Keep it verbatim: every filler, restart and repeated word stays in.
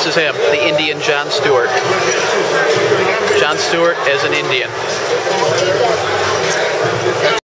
This is him, the Indian John Stewart. John Stewart as an Indian.